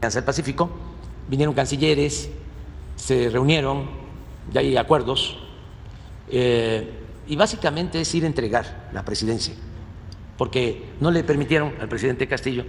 Alianza del Pacífico, vinieron cancilleres, se reunieron, ya hay acuerdos, y básicamente es ir a entregar la presidencia, porque no le permitieron al presidente Castillo.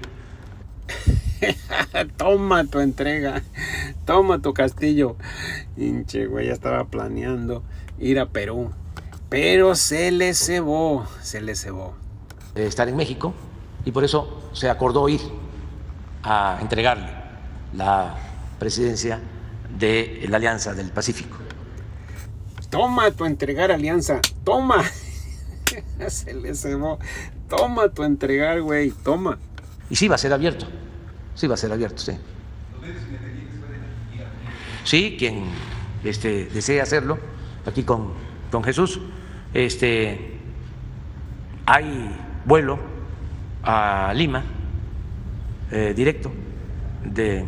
Toma tu entrega, toma tu Castillo. Hinche, güey, ya estaba planeando ir a Perú, pero se le cebó, Estar en México, y por eso se acordó ir a entregarle la presidencia de la Alianza del Pacífico. Toma tu entregar alianza, toma. Se le cebó. Toma tu entregar, güey, toma. Y sí va a ser abierto, sí. Sí, quien desee hacerlo, aquí con Jesús, hay vuelo a Lima, directo, de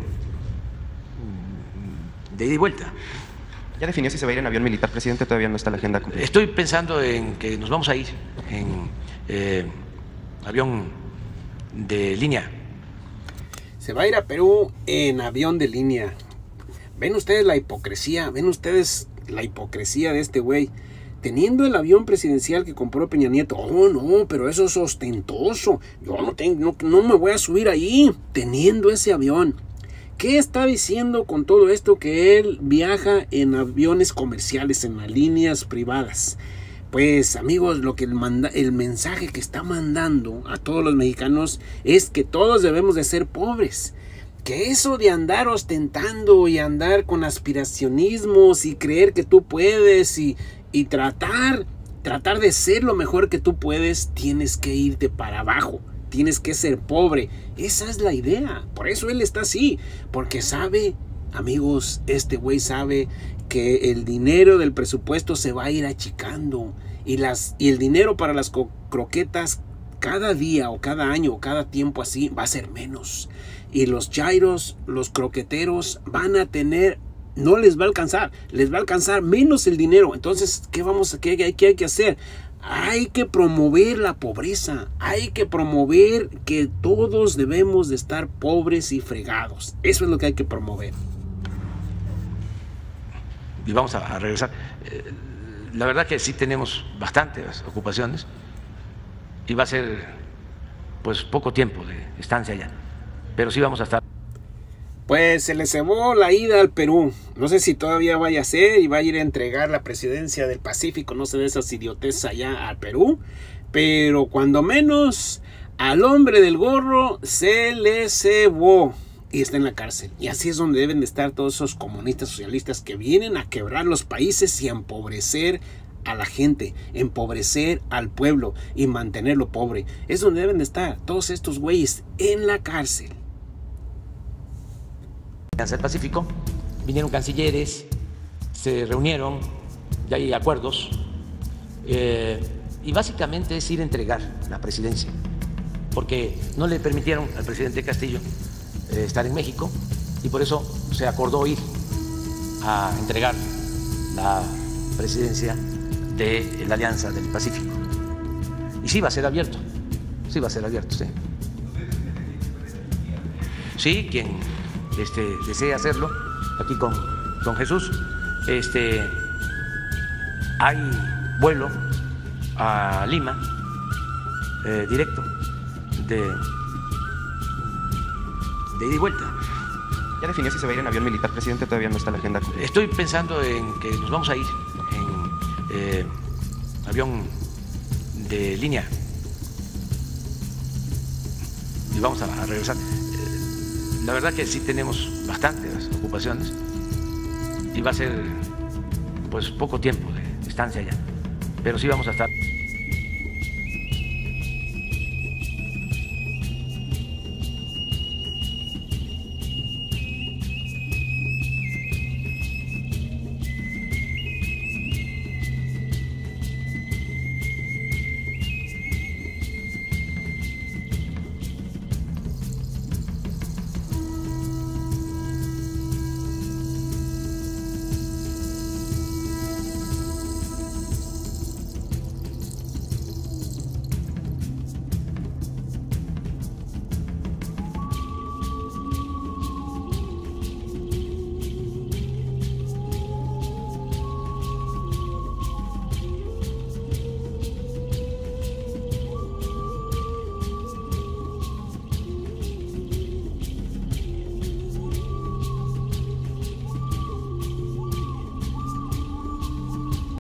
ida y vuelta. ¿Ya definió si se va a ir en avión militar, presidente? Todavía no está la agenda completa. Estoy pensando en que nos vamos a ir en avión de línea. Se va a ir a Perú en avión de línea. ¿Ven ustedes la hipocresía? ¿Ven ustedes la hipocresía de este güey? Teniendo el avión presidencial que compró Peña Nieto. Oh, no, pero eso es ostentoso. Yo no me voy a subir ahí teniendo ese avión. ¿Qué está diciendo con todo esto? Que él viaja en aviones comerciales, en las líneas privadas. Pues amigos, lo que el mensaje que está mandando a todos los mexicanos es que todos debemos de ser pobres. Que eso de andar ostentando y andar con aspiracionismos y creer que tú puedes y tratar de ser lo mejor que tú puedes, tienes que irte para abajo. Tienes que ser pobre. Esa es la idea. Por eso él está así. Porque sabe, amigos, este güey sabe que el dinero del presupuesto se va a ir achicando. Y el dinero para las croquetas cada día o cada año o cada tiempo así va a ser menos. Y los chairos, los croqueteros van a tener... No les va a alcanzar. Les va a alcanzar menos el dinero. Entonces, ¿qué hay que hacer? Hay que promover la pobreza, hay que promover que todos debemos de estar pobres y fregados. Eso es lo que hay que promover. Y vamos a regresar. La verdad que sí tenemos bastantes ocupaciones y va a ser pues poco tiempo de estancia allá, pero sí vamos a estar. Pues se le cebó la ida al Perú. No sé si todavía vaya a ser y va a ir a entregar la presidencia del Pacífico, no sé, de esas idioteces allá al Perú. Pero cuando menos al hombre del gorro se le cebó y está en la cárcel. Y así es donde deben de estar todos esos comunistas socialistas que vienen a quebrar los países y a empobrecer a la gente, empobrecer al pueblo y mantenerlo pobre. Es donde deben de estar todos estos güeyes, en la cárcel. Alianza del Pacífico, vinieron cancilleres, se reunieron, ya hay acuerdos, y básicamente es ir a entregar la presidencia, porque no le permitieron al presidente Castillo estar en México, y por eso se acordó ir a entregar la presidencia de la Alianza del Pacífico. Y sí va a ser abierto, sí. Sí, quien desee hacerlo, aquí con Jesús, hay vuelo a Lima, directo, de ida y vuelta. ¿Ya definió si se va a ir en avión militar, presidente? Todavía no está la agenda completa. Estoy pensando en que nos vamos a ir en avión de línea y vamos a regresar. La verdad que sí tenemos bastantes ocupaciones y va a ser pues poco tiempo de estancia allá, pero sí vamos a estar.